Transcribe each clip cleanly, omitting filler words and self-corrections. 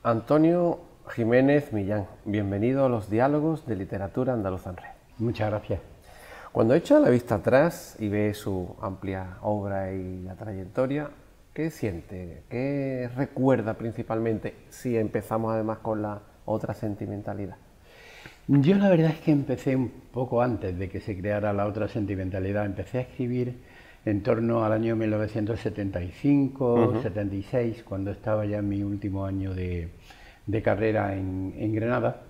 Antonio Jiménez Millán, bienvenido a los diálogos de literatura andaluza en red. Muchas gracias. Cuando echa la vista atrás y ve su amplia obra y la trayectoria, ¿qué siente? ¿Qué recuerda principalmente si empezamos además con la otra sentimentalidad? Yo la verdad es que empecé un poco antes de que se creara la otra sentimentalidad. Empecé a escribir en torno al año 1975, 76, cuando estaba ya en mi último año de carrera en Granada.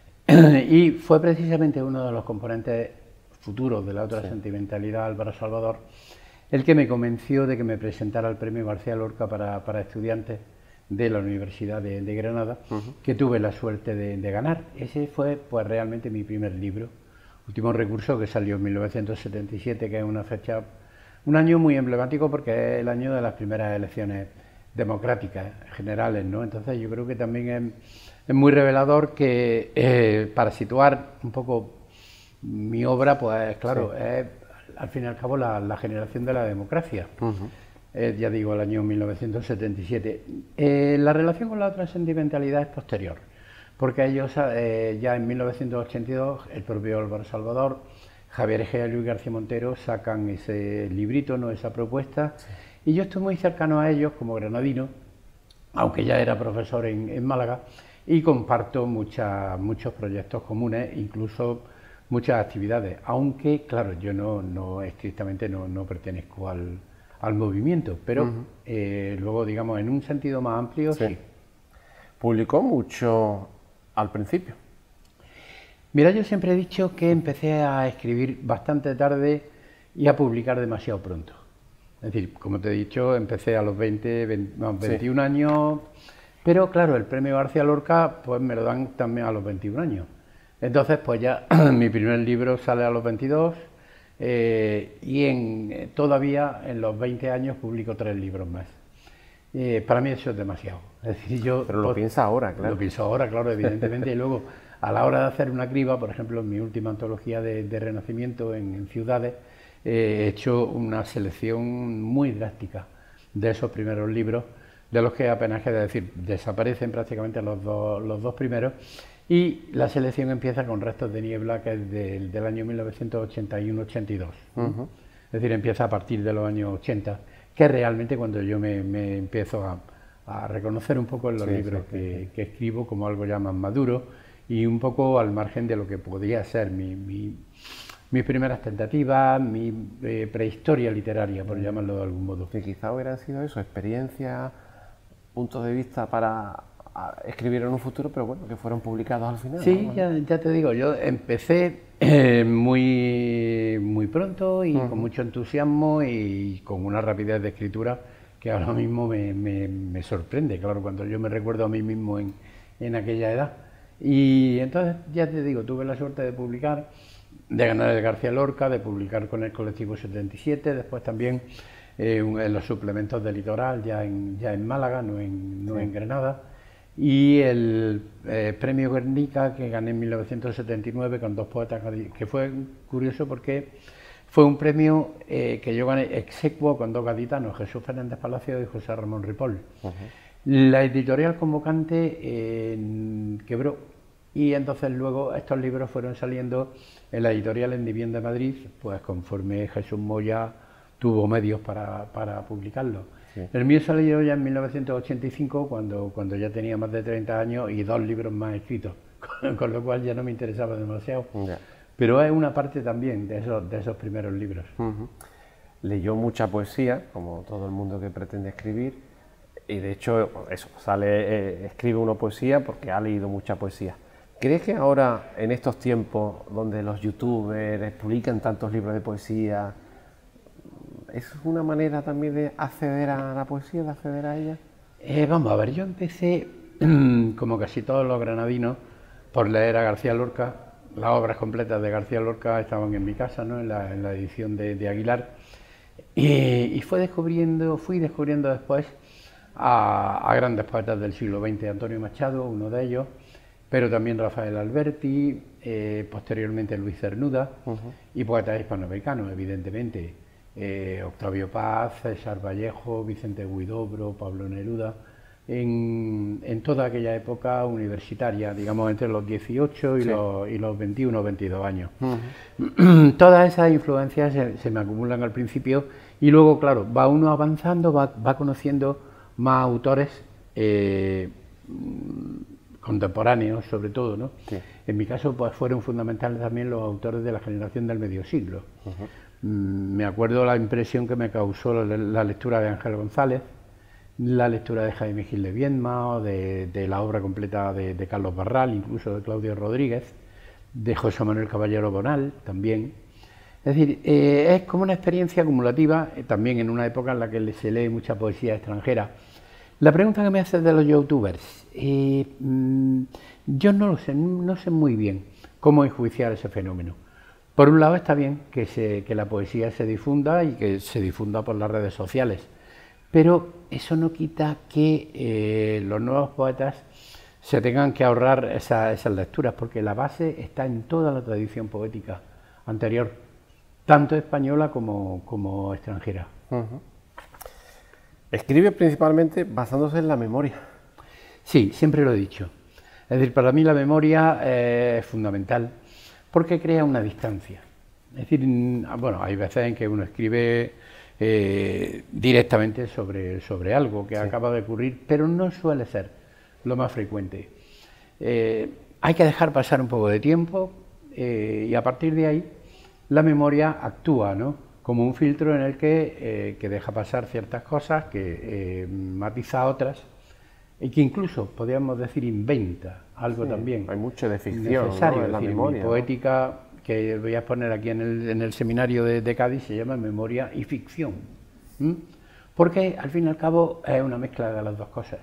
Y fue precisamente uno de los componentes futuros de la otra sentimentalidad, Álvaro Salvador, el que me convenció de que me presentara el premio García Lorca para estudiantes de la Universidad de Granada, que tuve la suerte de ganar. Ese fue pues realmente mi primer libro, Último Recurso, que salió en 1977, que es una fecha, un año muy emblemático porque es el año de las primeras elecciones democráticas generales, ¿no? Entonces yo creo que también es muy revelador que para situar un poco mi obra, pues claro, es al fin y al cabo la generación de la democracia. Ya digo, el año 1977. La relación con la otra sentimentalidad es posterior, porque ellos ya en 1982, el propio Álvaro Salvador, Javier Egea y Luis García Montero sacan ese librito, ¿no?, esa propuesta, y yo estoy muy cercano a ellos como granadino, aunque ya era profesor en Málaga, y comparto muchos proyectos comunes, incluso muchas actividades, aunque claro, yo no estrictamente no pertenezco al movimiento, pero luego, digamos, en un sentido más amplio, sí. ¿Publicó mucho al principio? Mira, yo siempre he dicho que empecé a escribir bastante tarde y a publicar demasiado pronto. Es decir, como te he dicho, empecé a los 21 años, pero claro, el premio García Lorca pues me lo dan también a los 21 años. Entonces, pues ya mi primer libro sale a los 22, y todavía en los 20 años publico 3 libros más. Para mí eso es demasiado. Es decir, yo, pero lo piensa ahora, claro. Lo pienso ahora, claro, evidentemente. Y luego, a la hora de hacer una criba, por ejemplo, en mi última antología de Renacimiento en ciudades, he hecho una selección muy drástica de esos primeros libros, de los que apenas queda decir, desaparecen prácticamente los dos primeros. Y la selección empieza con Restos de niebla, que es del año 1981-82. Es decir, empieza a partir de los años 80, que es realmente cuando yo me empiezo a reconocer un poco en los libros que escribo como algo ya más maduro y un poco al margen de lo que podía ser mis primeras tentativas, mi prehistoria literaria, por llamarlo de algún modo. Que quizá hubiera sido eso, experiencia, puntos de vista para escribir en un futuro, pero bueno, que fueron publicados al final. Sí, ya te digo, yo empecé muy pronto y con mucho entusiasmo y con una rapidez de escritura que ahora mismo me sorprende, claro, cuando yo me recuerdo a mí mismo en aquella edad. Y entonces, ya te digo, tuve la suerte de publicar, de ganar el García Lorca, de publicar con el Colectivo 77, después también en los suplementos de Litoral, ya en Málaga, no en Granada. Y el premio Guernica, que gané en 1979 con 2 poetas, que fue curioso porque fue un premio que yo gané exequo con 2 gaditanos, Jesús Fernández Palacio y José Ramón Ripoll. La editorial convocante quebró y entonces luego estos libros fueron saliendo en la editorial Endivien de Madrid, pues conforme Jesús Moya tuvo medios para publicarlo. El mío salió ya en 1985, cuando ya tenía más de 30 años y 2 libros más escritos, con lo cual ya no me interesaba demasiado. Pero es una parte también de esos primeros libros. Leyó mucha poesía, como todo el mundo que pretende escribir, y de hecho eso, escribe uno poesía porque ha leído mucha poesía. ¿Crees que ahora, en estos tiempos donde los youtubers publican tantos libros de poesía, es una manera también de acceder a la poesía, de acceder a ella? Vamos a ver, yo empecé, como casi todos los granadinos, por leer a García Lorca. Las obras completas de García Lorca estaban en mi casa, ¿no?, en la edición de Aguilar. Y fui descubriendo después a grandes poetas del siglo XX, Antonio Machado, uno de ellos, pero también Rafael Alberti, posteriormente Luis Cernuda, y poetas hispanoamericanos, evidentemente. Octavio Paz, César Vallejo, Vicente Huidobro, Pablo Neruda, en toda aquella época universitaria, digamos entre los 18 y, y los 21 o 22 años. Todas esas influencias se me acumulan al principio y luego, claro, va uno avanzando, va conociendo más autores contemporáneos, sobre todo, ¿no? Sí. En mi caso, pues fueron fundamentales también los autores de la generación del medio siglo. Me acuerdo la impresión que me causó la lectura de Ángel González, la lectura de Jaime Gil de Viedma, o de la obra completa de Carlos Barral, incluso de Claudio Rodríguez, de José Manuel Caballero Bonal también. Es decir, es como una experiencia acumulativa, también en una época en la que se lee mucha poesía extranjera. La pregunta que me haces de los youtubers, yo no lo sé, no sé muy bien cómo enjuiciar ese fenómeno. Por un lado está bien que la poesía se difunda y que se difunda por las redes sociales, pero eso no quita que los nuevos poetas se tengan que ahorrar esas lecturas, porque la base está en toda la tradición poética anterior, tanto española como extranjera. Escribe principalmente basándose en la memoria. Sí, siempre lo he dicho. Es decir, para mí la memoria es fundamental porque crea una distancia. Es decir, bueno, hay veces en que uno escribe directamente sobre algo que acaba de ocurrir, pero no suele ser lo más frecuente. Hay que dejar pasar un poco de tiempo y a partir de ahí la memoria actúa, ¿no?, como un filtro en el que deja pasar ciertas cosas, que matiza otras y que incluso, podríamos decir, inventa algo también. Hay mucho de ficción, necesario, ¿no?, en la memoria. Mi poética, que voy a exponer aquí en el seminario de Cádiz, se llama Memoria y Ficción. Porque al fin y al cabo es una mezcla de las dos cosas.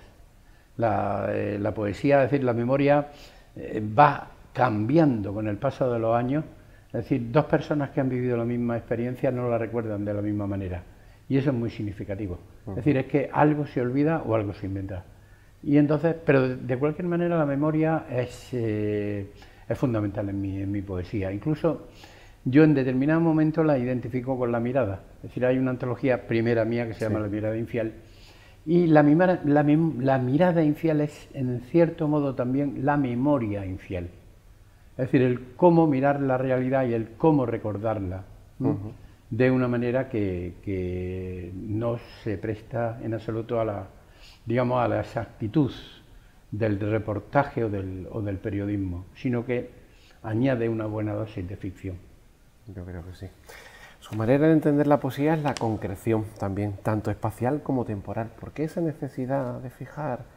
La poesía, es decir, la memoria va cambiando con el paso de los años. Es decir, dos personas que han vivido la misma experiencia no la recuerdan de la misma manera. Y eso es muy significativo. Es decir, es que algo se olvida o algo se inventa. Y entonces, pero de cualquier manera la memoria es fundamental en mi poesía. Incluso yo en determinado momento la identifico con la mirada. Es decir, hay una antología primera mía que se llama La mirada infiel. Y la mirada infiel es, en cierto modo, también la memoria infiel. Es decir, el cómo mirar la realidad y el cómo recordarla, de una manera que no se presta en absoluto a la exactitud del reportaje o del periodismo, sino que añade una buena dosis de ficción. Yo creo que sí. Su manera de entender la poesía es la concreción también, tanto espacial como temporal. ¿Por qué esa necesidad de fijar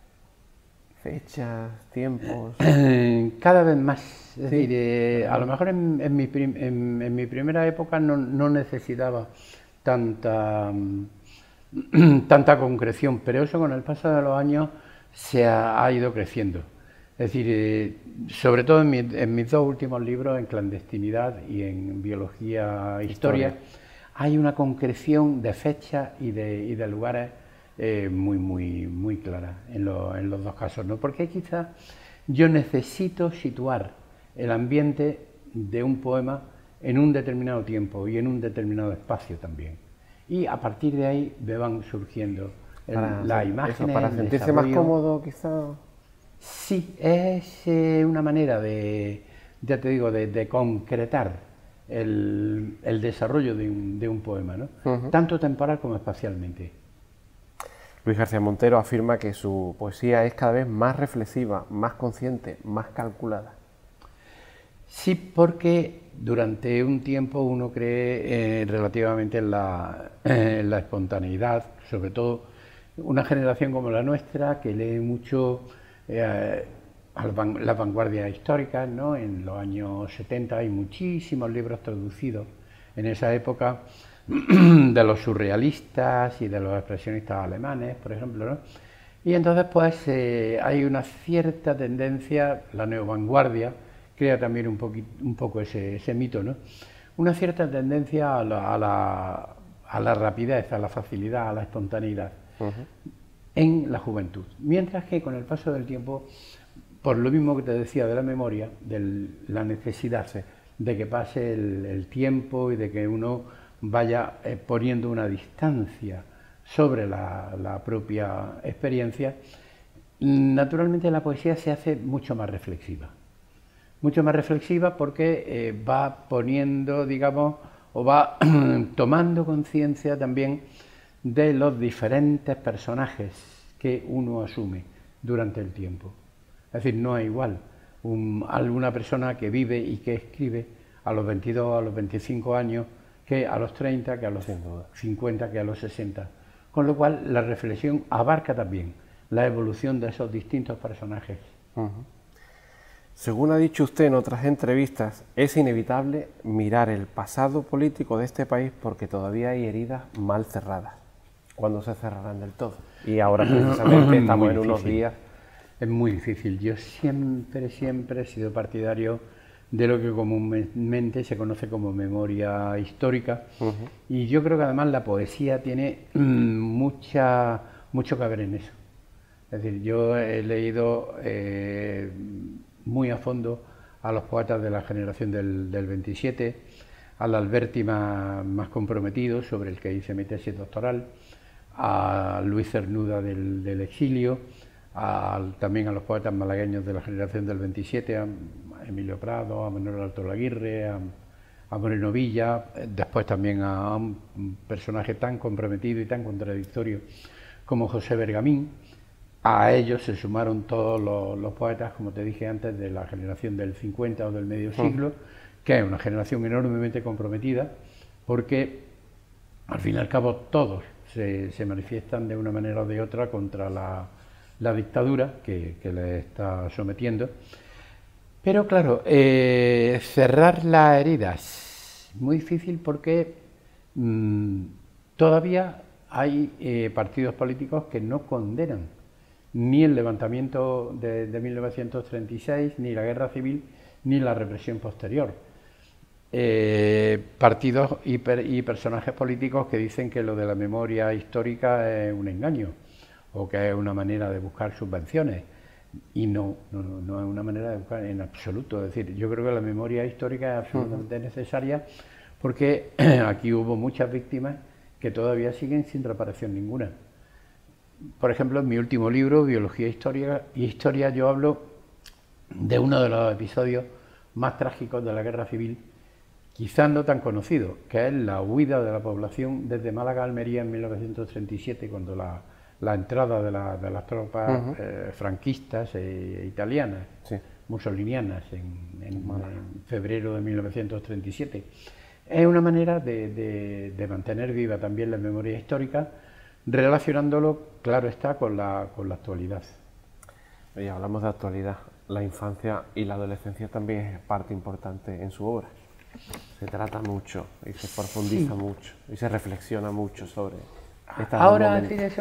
fechas, tiempos? Cada vez más. Es decir, a lo mejor en mi primera época no necesitaba tanta concreción, pero eso con el paso de los años se ha ido creciendo. Es decir, sobre todo en mis dos últimos libros, en Clandestinidad y en Biología e Historia, hay una concreción de fechas y de lugares muy clara en los dos casos, ¿no? Porque quizás yo necesito situar el ambiente de un poema en un determinado tiempo y en un determinado espacio también. Y a partir de ahí me van surgiendo las imágenes. Para sentirse más cómodo, quizás. Sí, es una manera ya te digo, de concretar el desarrollo de un poema, ¿no? Tanto temporal como espacialmente. Luis García Montero afirma que su poesía es cada vez más reflexiva, más consciente, más calculada. Sí, porque durante un tiempo uno cree relativamente en la espontaneidad, sobre todo una generación como la nuestra, que lee mucho las vanguardias históricas, ¿no? En los años 70 hay muchísimos libros traducidos en esa época de los surrealistas y de los expresionistas alemanes, por ejemplo, ¿no? Y entonces pues hay una cierta tendencia, la neovanguardia crea también un poco ese mito, ¿no? Una cierta tendencia a la rapidez, a la facilidad, a la espontaneidad en la juventud. Mientras que con el paso del tiempo, por lo mismo que te decía de la memoria, de la necesidad de que pase el tiempo y de que uno vaya poniendo una distancia sobre la propia experiencia, naturalmente la poesía se hace mucho más reflexiva porque va poniendo, digamos, o va tomando conciencia también de los diferentes personajes que uno asume durante el tiempo. Es decir, no es igual alguna persona que vive y que escribe a los 22, a los 25 años, que a los 30, que a los 50, que a los 60. Con lo cual, la reflexión abarca también la evolución de esos distintos personajes. Según ha dicho usted en otras entrevistas, es inevitable mirar el pasado político de este país porque todavía hay heridas mal cerradas. ¿Cuándo se cerrarán del todo? Y ahora precisamente estamos en unos días. Es muy difícil. Yo siempre he sido partidario de lo que comúnmente se conoce como memoria histórica, y yo creo que además la poesía tiene mucho que ver en eso. Es decir, yo he leído muy a fondo a los poetas de la generación del 27, al Alberti más comprometido, sobre el que hice mi tesis doctoral, a Luis Cernuda del exilio, también a los poetas malagueños de la generación del 27, a Emilio Prado, a Manuel Alto Laguirre, a Moreno Villa, después también a un personaje tan comprometido y tan contradictorio como José Bergamín. A ellos se sumaron todos los poetas, como te dije antes, de la generación del 50 o del medio siglo, que es una generación enormemente comprometida, porque al fin y al cabo todos se manifiestan de una manera o de otra contra la dictadura que les está sometiendo. Pero claro, cerrar las heridas es muy difícil porque todavía hay partidos políticos que no condenan ni el levantamiento de 1936, ni la guerra civil, ni la represión posterior. Partidos y personajes políticos que dicen que lo de la memoria histórica es un engaño o que es una manera de buscar subvenciones, y no es una manera de buscar en absoluto. Es decir, yo creo que la memoria histórica es absolutamente necesaria porque aquí hubo muchas víctimas que todavía siguen sin reparación ninguna. Por ejemplo, en mi último libro, Biología y Historia, yo hablo de uno de los episodios más trágicos de la guerra civil, quizás no tan conocido, que es la huida de la población desde Málaga a Almería en 1937, cuando la entrada de las tropas franquistas e italianas, mussolinianas, en febrero de 1937. Es una manera de mantener viva también la memoria histórica, relacionándolo, claro está, con la actualidad. Oye, hablamos de actualidad. La infancia y la adolescencia también es parte importante en su obra. Se trata mucho y se profundiza mucho y se reflexiona mucho sobre estas ahora, fíjese,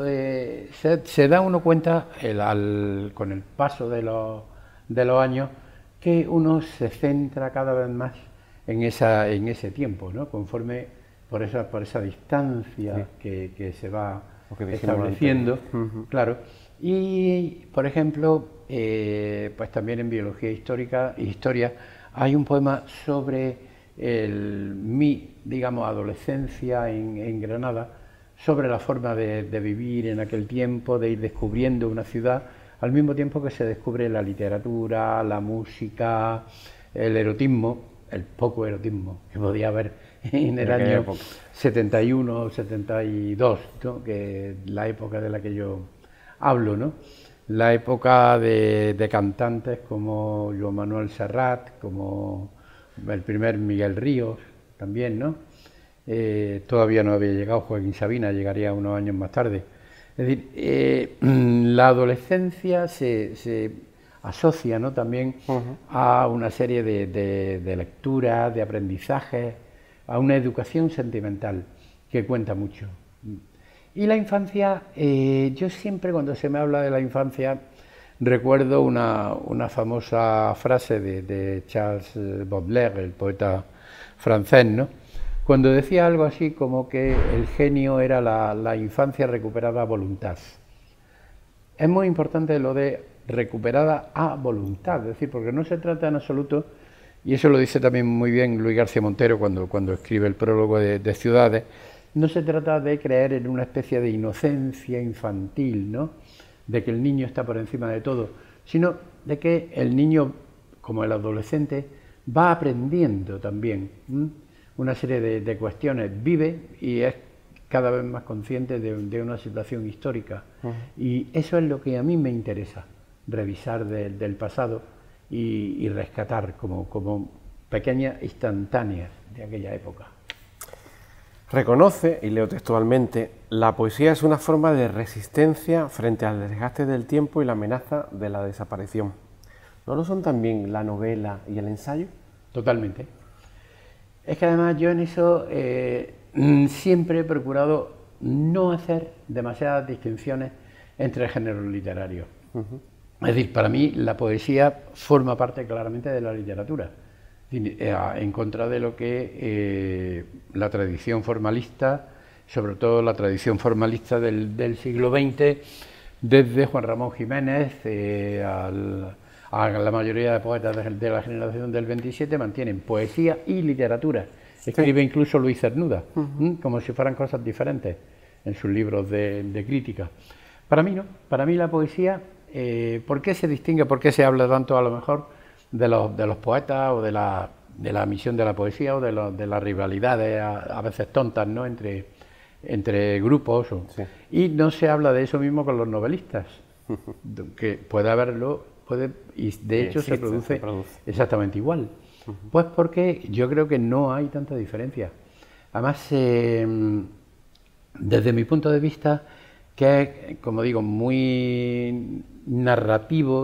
se da uno cuenta con el paso de los años que uno se centra cada vez más en ese tiempo, ¿no? Conforme por esa distancia que se va estableciendo, claro. Y, por ejemplo, pues también en Biología Histórica e Historia hay un poema sobre mi, digamos, adolescencia en Granada, sobre la forma de vivir en aquel tiempo, de ir descubriendo una ciudad, al mismo tiempo que se descubre la literatura, la música, el erotismo, el poco erotismo que podía haber en el año 71 o 72, ¿no? Que es la época de la que yo hablo, ¿no? La época de cantantes como Joan Manuel Serrat, como el primer Miguel Ríos, también, ¿no? Todavía no había llegado Joaquín Sabina, llegaría unos años más tarde. Es decir, la adolescencia se asocia, ¿no?, también a una serie de lecturas, de aprendizajes, a una educación sentimental que cuenta mucho. Y la infancia, yo siempre cuando se me habla de la infancia recuerdo una famosa frase de Charles Baudelaire, el poeta francés, ¿no?, cuando decía algo así como que el genio era la infancia recuperada a voluntad. Es muy importante lo de recuperada a voluntad, es decir, porque no se trata en absoluto, y eso lo dice también muy bien Luis García Montero cuando escribe el prólogo de Ciudades, no se trata de creer en una especie de inocencia infantil, ¿no? De que el niño está por encima de todo, sino de que el niño, como el adolescente, va aprendiendo también una serie de cuestiones, vive y es cada vez más consciente de una situación histórica. Y eso es lo que a mí me interesa, revisar del pasado y rescatar como pequeñas instantáneas de aquella época. Reconoce, y leo textualmente, la poesía es una forma de resistencia frente al desgaste del tiempo y la amenaza de la desaparición. ¿No lo son también la novela y el ensayo? Totalmente. Es que además yo en eso siempre he procurado no hacer demasiadas distinciones entre géneros literarios. Es decir, para mí la poesía forma parte claramente de la literatura, en contra de lo que la tradición formalista, sobre todo la tradición formalista del siglo XX, desde Juan Ramón Jiménez a la mayoría de poetas de la generación del 27, mantienen poesía y literatura. Escribe incluso Luis Cernuda, como si fueran cosas diferentes en sus libros de crítica. Para mí no, para mí la poesía, ¿por qué se distingue, por qué se habla tanto a lo mejor de los poetas o de la misión de la poesía o de las rivalidades a veces tontas, ¿no?, entre grupos? Sí. Y no se habla de eso mismo con los novelistas, que puede haberlo, y de hecho se produce exactamente igual. Pues porque yo creo que no hay tanta diferencia. Además, desde mi punto de vista, que es, como digo, muy narrativo,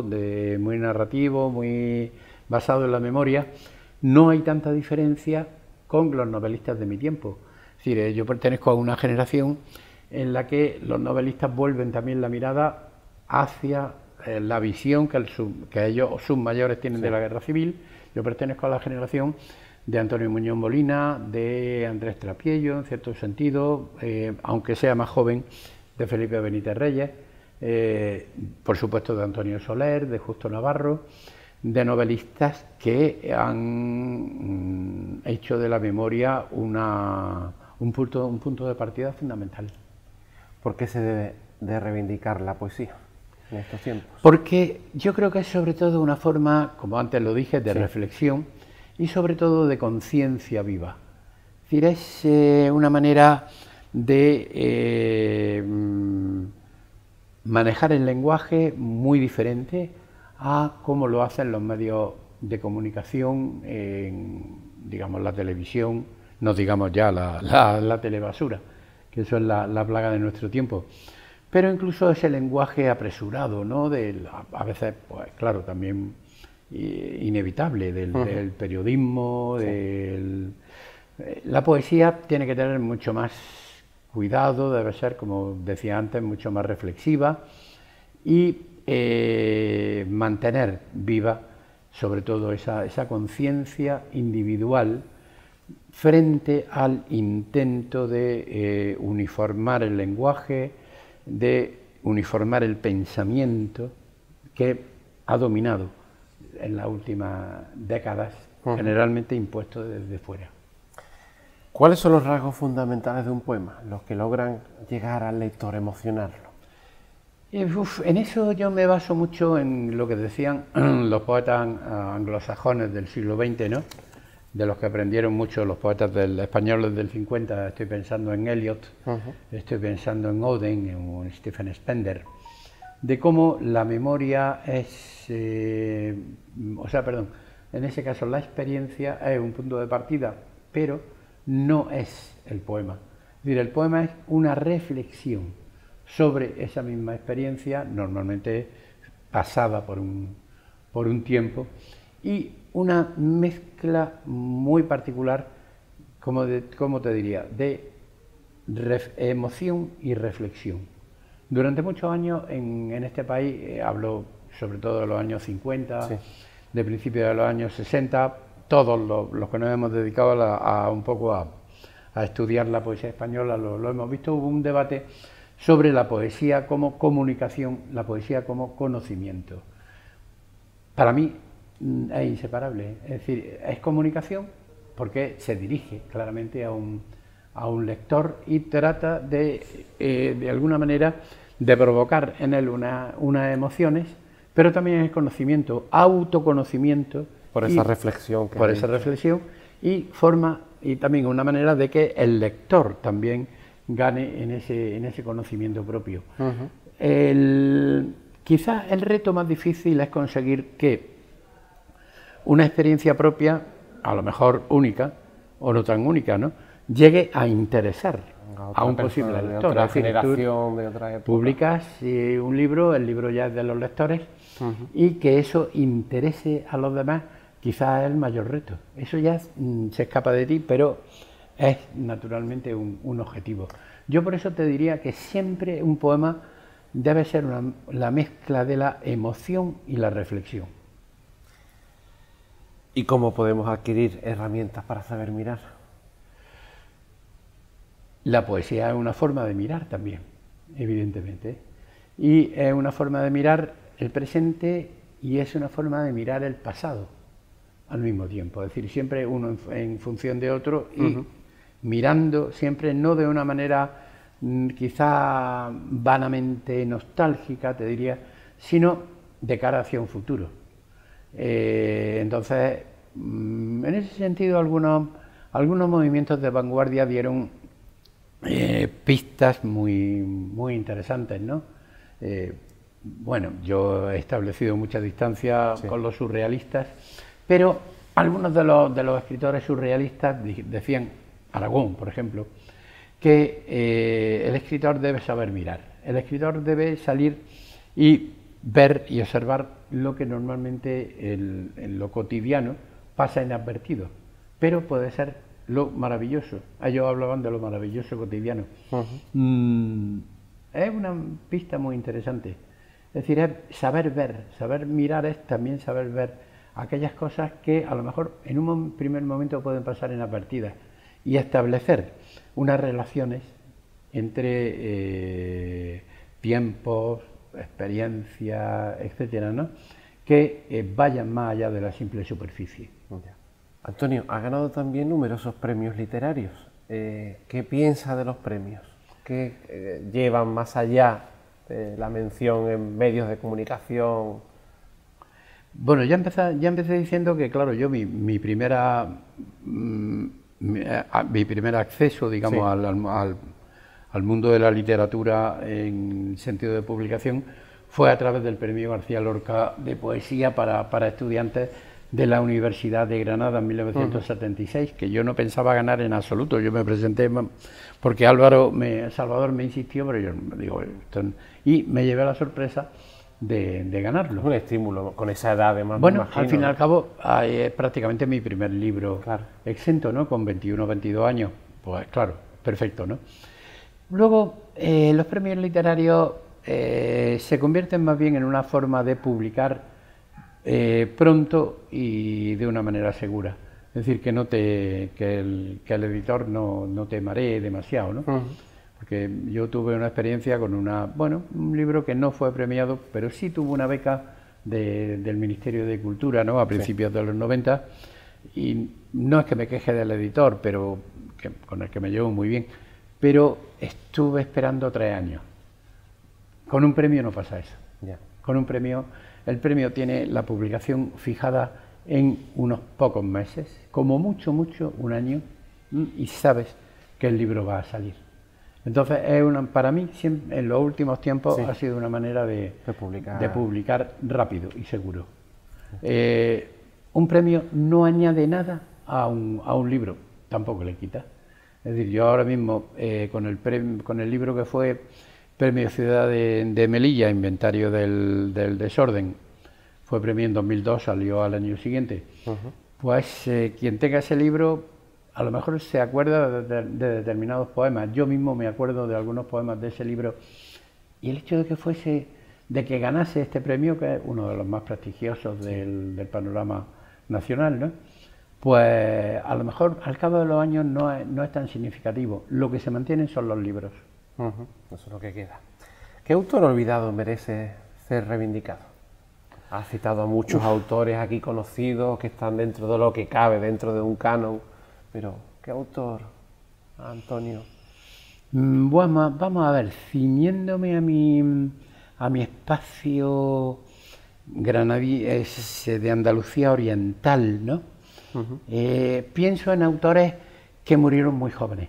muy basado en la memoria, no hay tanta diferencia con los novelistas de mi tiempo. Es decir, yo pertenezco a una generación en la que los novelistas vuelven también la mirada hacia la visión que ellos, sus mayores, tienen de la guerra civil. Yo pertenezco a la generación de Antonio Muñoz Molina, de Andrés Trapiello, en cierto sentido, aunque sea más joven, de Felipe Benítez Reyes, por supuesto de Antonio Soler, de Justo Navarro, de novelistas que han hecho de la memoria un punto de partida fundamental. ¿Por qué se debe de reivindicar la poesía en estos tiempos? Porque yo creo que es sobre todo una forma, como antes lo dije, de reflexión y sobre todo de conciencia viva. Es decir, es una manera de manejar el lenguaje muy diferente a cómo lo hacen los medios de comunicación, digamos la televisión, no digamos ya la telebasura, que eso es la plaga de nuestro tiempo. Pero incluso ese lenguaje apresurado, ¿no?, a veces, pues claro, también inevitable, del periodismo, la poesía tiene que tener mucho más cuidado, debe ser, como decía antes, mucho más reflexiva y mantener viva sobre todo esa conciencia individual frente al intento de uniformar el lenguaje, de uniformar el pensamiento que ha dominado en las últimas décadas, generalmente impuesto desde fuera. ¿Cuáles son los rasgos fundamentales de un poema, los que logran llegar al lector, emocionarlo? En eso yo me baso mucho en lo que decían los poetas anglosajones del siglo XX, ¿no?, de los que aprendieron mucho los poetas españoles del 50, estoy pensando en Eliot, estoy pensando en Auden, en Stephen Spender, de cómo la memoria es, en ese caso la experiencia es un punto de partida, pero no es el poema. Es decir, el poema es una reflexión sobre esa misma experiencia, normalmente pasada por un tiempo, y una mezcla muy particular, como te diría, de emoción y reflexión. Durante muchos años en este país, hablo sobre todo de los años 50, de principios de los años 60, todos los que nos hemos dedicado un poco a estudiar la poesía española lo hemos visto. Hubo un debate sobre la poesía como comunicación, la poesía como conocimiento. Para mí es inseparable, es decir, es comunicación porque se dirige claramente a a un lector y trata de alguna manera, de provocar en él unas emociones, pero también el conocimiento, autoconocimiento. Por esa reflexión. Por esa reflexión y forma, y también una manera de que el lector también gane en ese conocimiento propio. Quizás el reto más difícil es conseguir que una experiencia propia, a lo mejor única, o no tan única, ¿no?, llegue a interesar a un posible lector. De otra generación, de otra época. Publicas un libro, el libro ya es de los lectores, y que eso interese a los demás, quizás es el mayor reto. Eso ya se escapa de ti, pero es naturalmente un objetivo. Yo por eso te diría que siempre un poema debe ser la mezcla de la emoción y la reflexión. ¿Y cómo podemos adquirir herramientas para saber mirar? La poesía es una forma de mirar también, evidentemente. Y es una forma de mirar el presente y es una forma de mirar el pasado al mismo tiempo. Es decir, siempre uno en función de otro y mirando siempre no de una manera quizá vanamente nostálgica, te diría, sino de cara hacia un futuro. Entonces, en ese sentido, algunos movimientos de vanguardia dieron pistas muy interesantes, ¿no? Bueno, yo he establecido mucha distancia con los surrealistas, pero algunos de los escritores surrealistas decían, Aragón, por ejemplo, que el escritor debe saber mirar, el escritor debe salir y ver y observar lo que normalmente en lo cotidiano pasa inadvertido, pero puede ser lo maravilloso. Ellos hablaban de lo maravilloso cotidiano. Es una pista muy interesante. Es decir, es saber ver, saber mirar es también saber ver aquellas cosas que a lo mejor en un primer momento pueden pasar inadvertidas y establecer unas relaciones entre tiempos, experiencias, etcétera, ¿no?, que vayan más allá de la simple superficie. Antonio, ha ganado también numerosos premios literarios. ¿Qué piensa de los premios? ¿Qué llevan más allá de la mención en medios de comunicación? Bueno, ya empecé diciendo que, claro, yo mi primer acceso, digamos, sí, al mundo de la literatura en sentido de publicación fue a través del Premio García Lorca de Poesía para estudiantes de la Universidad de Granada en 1976, que yo no pensaba ganar en absoluto. Yo me presenté porque Salvador me insistió, pero yo digo, y me llevé la sorpresa de ganarlo. Un estímulo con esa edad, además. Bueno, imagino, al fin y al cabo, es prácticamente mi primer libro, claro, exento, ¿no?, con 21 o 22 años. Pues claro, perfecto, ¿no? Luego, los premios literarios se convierten más bien en una forma de publicar pronto y de una manera segura. Es decir, que el editor no te maree demasiado, ¿no? Porque yo tuve una experiencia con un libro que no fue premiado, pero sí tuvo una beca del Ministerio de Cultura, ¿no?, a principios de los 90, y no es que me queje del editor, pero con el que me llevo muy bien, pero estuve esperando 3 años. Con un premio no pasa eso. Con un premio, el premio tiene la publicación fijada en unos pocos meses, como mucho, un año, y sabes que el libro va a salir. Entonces, para mí, siempre, en los últimos tiempos, ha sido una manera de publicar rápido y seguro. Un premio no añade nada a un libro, tampoco le quita. Es decir, yo ahora mismo, con el libro que fue Premio Ciudad de Melilla, Inventario del Desorden, fue premio en 2002, salió al año siguiente, pues quien tenga ese libro a lo mejor se acuerda de determinados poemas. Yo mismo me acuerdo de algunos poemas de ese libro, y el hecho de que ganase este premio, que es uno de los más prestigiosos del panorama nacional, ¿no?, pues a lo mejor al cabo de los años no es tan significativo. Lo que se mantienen son los libros. Eso es lo que queda. ¿Qué autor olvidado merece ser reivindicado? Has citado a muchos autores aquí conocidos que están dentro de lo que cabe, dentro de un canon, pero ¿qué autor Antonio? Bueno, vamos a ver, ciñéndome a mi espacio de Andalucía Oriental, ¿no? Pienso en autores que murieron muy jóvenes.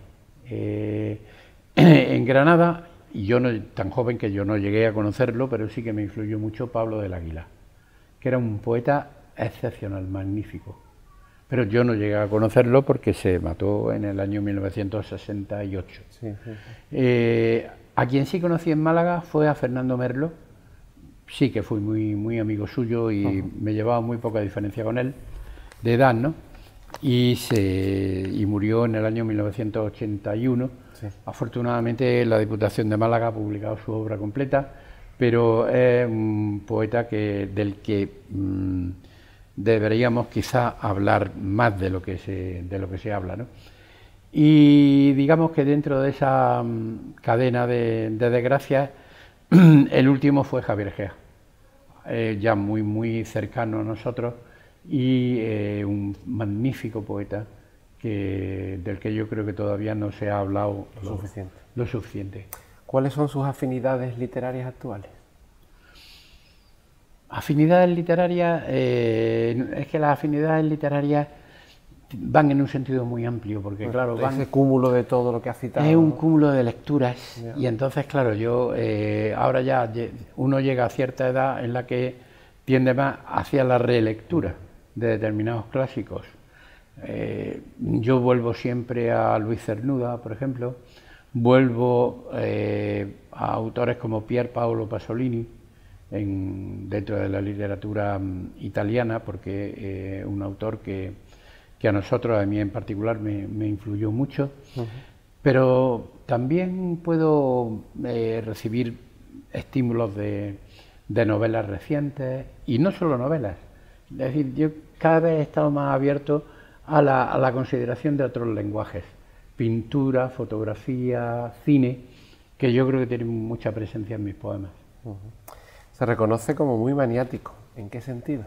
En Granada, y yo no, tan joven que yo no llegué a conocerlo, pero sí que me influyó mucho Pablo del Aguilar, que era un poeta excepcional, magnífico. Pero yo no llegué a conocerlo porque se mató en el año 1968. Sí, sí, sí. A quien sí conocí en Málaga fue a Fernando Merlo. Sí que fui muy amigo suyo y me llevaba muy poca diferencia con él, de edad, ¿no? Y murió en el año 1981. Sí. Afortunadamente la Diputación de Málaga ha publicado su obra completa, pero es un poeta del que deberíamos quizá hablar más de lo que se habla, ¿no? Y digamos que dentro de esa cadena de desgracias, el último fue Javier Gea, ya muy cercano a nosotros y un magnífico poeta del que yo creo que todavía no se ha hablado lo suficiente. ¿Cuáles son sus afinidades literarias actuales? Afinidades literarias, es que las afinidades literarias van en un sentido muy amplio, porque claro, ese cúmulo de todo lo que ha citado. Es un cúmulo de lecturas, y entonces claro, yo ahora ya uno llega a cierta edad en la que tiende más hacia la relectura de determinados clásicos. Yo vuelvo siempre a Luis Cernuda, por ejemplo, vuelvo a autores como Pier Paolo Pasolini, dentro de la literatura italiana, porque un autor que a nosotros, a mí en particular, me influyó mucho, pero también puedo recibir estímulos de novelas recientes, y no solo novelas, es decir, yo cada vez he estado más abierto a la consideración de otros lenguajes, pintura, fotografía, cine, que yo creo que tienen mucha presencia en mis poemas. Se reconoce como muy maniático. ¿En qué sentido?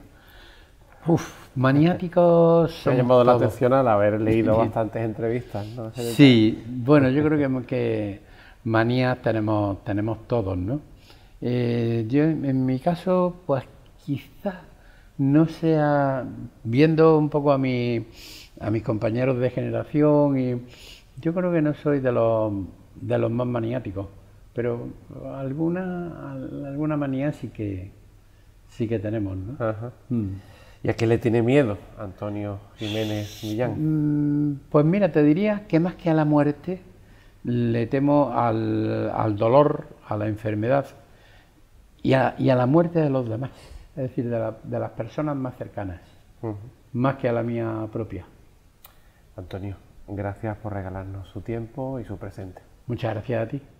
Maniáticos. Me ha llamado la atención al haber leído bastantes entrevistas, ¿no? Sí, bueno, yo creo que manías tenemos todos, ¿no? Yo, en mi caso, pues quizás no sea, viendo un poco a mis compañeros de generación, y yo creo que no soy de los más maniáticos, pero alguna manía sí que tenemos, ¿no? Ajá. ¿Y a qué le tiene miedo Antonio Jiménez Millán? Pues mira, te diría que más que a la muerte, le temo al dolor, a la enfermedad y a la muerte de los demás, es decir, de las personas más cercanas, más que a la mía propia. Antonio, gracias por regalarnos su tiempo y su presente. Muchas gracias a ti.